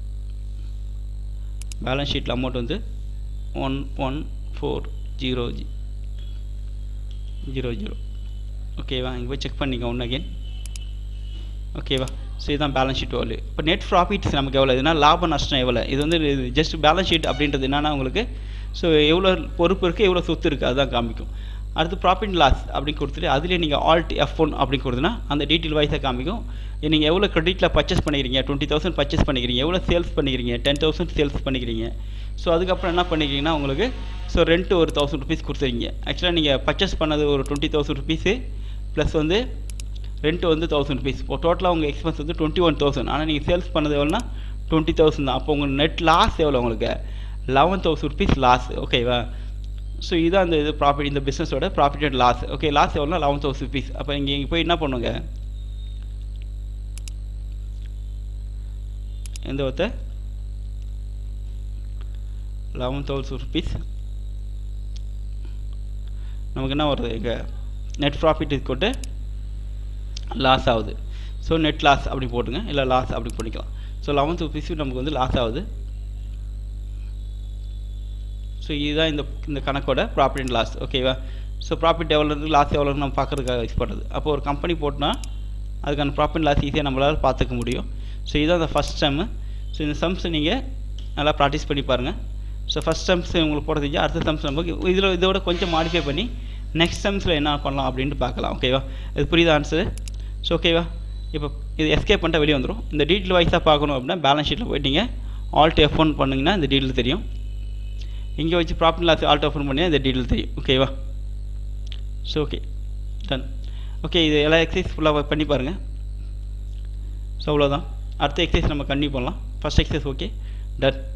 Speaker 1: பேலன்ஸ் ஷீட்டில் அமௌண்ட் வந்து ஒன் ஒன் ஃபோர் ஜீரோ ஜி ஜீரோ ஜீரோ. ஓகேவா? இங்கே போய் செக் பண்ணிங்க ஒன் அகெயின். ஓகேவா? ஸோ இதுதான் பேலன்ஸ் ஷீட் வேல்யூ. இப்போ நெட் ப்ராஃபிட்ஸ் நமக்கு எவ்வளோ, இதுனா லாப நஷ்டம் எவ்வளோ. இது வந்து ஜஸ்ட் பேலன்ஸ் ஷீட் அப்படின்றது என்னன்னா உங்களுக்கு ஸோ எவ்வளோ பொறுப்பு இருக்குது, எவ்வளோ சொத்து இருக்குது அதுதான் காமிக்கும். அடுத்து ப்ராஃபிட் லாஸ் அப்படின்னு கொடுத்துட்டு அதிலே நீங்கள் ஆல்ட் எஃப் ஒன் அப்படின்னு கொடுத்தனா அந்த டீட்டெயில் வைஸாக காமிக்கும். நீங்கள் எவ்வளோ கிரெடிட்டில் பர்ச்சேஸ் பண்ணிக்கிறீங்க, டுவெண்ட்டி தௌசண்ட் பர்ச்சேஸ் பண்ணிக்கிறீங்க, எவ்வளோ சேல்ஸ் பண்ணிக்கிறீங்க, டென் தௌசண்ட் சேல்ஸ் பண்ணிக்கிறீங்க. ஸோ அதுக்கப்புறம் என்ன பண்ணிக்கிறீங்கன்னா உங்களுக்கு ஸோ ரெண்ட்டு ஒரு தௌசண்ட் ருபீஸ் கொடுத்துருங்க. ஆக்சுவலாக நீங்கள் பர்ச்சேஸ் பண்ணது ஒரு டுவெண்ட்டி தௌசண்ட் ருபீஸு ப்ளஸ் வந்து ரெண்ட்டு வந்து தௌசண்ட் ருபீஸ். இப்போ டோட்டலாக உங்கள் எக்ஸ்பென்ஸ் வந்து டுவெண்ட்டி ஒன் தௌசண்ட். ஆனால் நீங்கள் சேல்ஸ் பண்ணது எவ்வளோனா டுவெண்ட்டி தௌசண்ட் தான். அப்போ உங்கள் நெட் லாஸ் எவ்வளோ உங்களுக்கு, லெவன் தௌசண்ட் ருபீஸ் லாஸ். ஓகேவா? ஸோ இதுதான் இந்த இது ப்ராஃபிட், இந்த பிஸ்னஸோட profit and loss. Okay, loss எவ்வளோனா லெவன் தௌசண்ட் ருபீஸ். அப்போ இங்கே இங்கே போய் என்ன பண்ணுங்க, எந்த ஒருத்த லெவன் தௌசண்ட் ருபீஸ் நமக்கு என்ன வருது, இங்கே நெட் ப்ராஃபிட் கொண்டு லாஸ் ஆகுது. ஸோ நெட் லாஸ் அப்படி போட்டுங்க, இல்லை லாஸ் அப்படி பண்ணிக்கலாம். ஸோ லெவன் ருபீஸ் நமக்கு வந்து லாஸ் ஆகுது. ஸோ இதுதான் இந்த இந்த கணக்கோட ப்ராஃபிட் அண்ட் லாஸ். ஓகேவா? ஸோ ப்ராஃபிட் எவ்வளோ இருக்குது, லாஸ் எவ்வளோ நம்ம பார்க்குறதுக்காக யூஸ் பண்ணுறது. அப்போ ஒரு கம்பெனி போட்டால் அதுக்கான ப்ராஃபிட் அண்ட் லாஸ் ஈஸியாக நம்மளால் பார்த்துக்க முடியும். ஸோ இதுதான் அந்த ஃபஸ்ட் சம்மு. ஸோ இந்த சம்ஸை நீங்கள் நல்லா ப்ராக்டிஸ் பண்ணி பாருங்கள். ஸோ ஃபஸ்ட் சம்ஸ் உங்களுக்கு போட தெரிஞ்சு அடுத்த சம்ஸ் நமக்கு இதில் இதோட கொஞ்சம் மாடிஃபை பண்ணி நெக்ஸ்ட் சம்ஸில் என்ன பண்ணலாம் அப்படின்ட்டு பார்க்கலாம். ஓகேவா? இது புரியுது ஆன்சரு? ஸோ ஓகேவா? இப்போ இது எஸ்கேப் பண்ணிட்டா வெளியே வந்துடும். இந்த டீட்டெயில் வைஸாக பார்க்கணும் அப்படின்னா பேலன்ஸ் ஷீட்டில் போய்ட்டிங்க ஆல்ட் எஃப் ஒன் பண்ணிங்கன்னா இந்த டீட்டெயில் தெரியும். இங்கே வச்சு profit loss alt F one பண்ணிங்கன்னா இந்த டீட்டெயில் தெரியும். ஓகேவா? So okay, ton. ஓகே, இது எல்லா எக்ஸசைஸ் ஃபுல்லாக பண்ணி பாருங்கள். ஸோ அவ்வளோதான். அடுத்த எக்ஸசைஸ் நம்ம கண்டினியூ பண்ணலாம். First exercise okay, ton.